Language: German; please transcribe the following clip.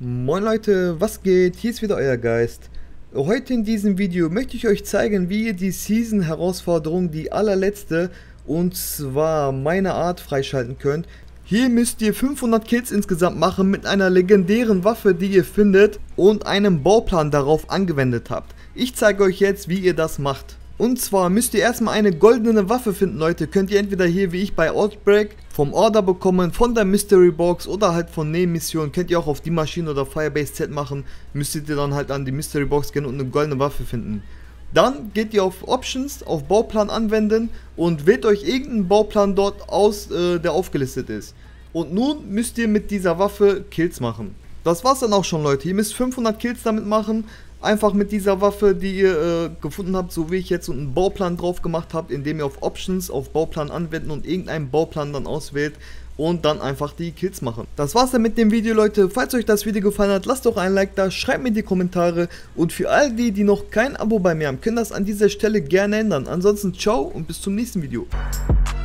Moin Leute, was geht? Hier ist wieder euer Geist. Heute in diesem Video möchte ich euch zeigen, wie ihr die Season Herausforderung, die allerletzte, und zwar meine Art, freischalten könnt. Hier müsst ihr 500 Kills insgesamt machen mit einer legendären Waffe, die ihr findet und einem Bauplan darauf angewendet habt. Ich zeige euch jetzt, wie ihr das macht. Und zwar müsst ihr erstmal eine goldene Waffe finden, Leute. Könnt ihr entweder hier wie ich bei Outbreak vom Order bekommen, von der Mystery Box oder halt von Nebenmissionen. Könnt ihr auch auf die Maschine oder Firebase Z machen. Müsstet ihr dann halt an die Mystery Box gehen und eine goldene Waffe finden. Dann geht ihr auf Options, auf Bauplan anwenden und wählt euch irgendeinen Bauplan dort aus, der aufgelistet ist. Und nun müsst ihr mit dieser Waffe Kills machen. Das war's dann auch schon, Leute. Ihr müsst 500 Kills damit machen. Einfach mit dieser Waffe, die ihr gefunden habt, so wie ich jetzt einen Bauplan drauf gemacht habe, indem ihr auf Options, auf Bauplan anwenden und irgendeinen Bauplan dann auswählt und dann einfach die Kills machen. Das war's dann mit dem Video, Leute. Falls euch das Video gefallen hat, lasst doch ein Like da, schreibt mir in die Kommentare und für all die, die noch kein Abo bei mir haben, können das an dieser Stelle gerne ändern. Ansonsten ciao und bis zum nächsten Video.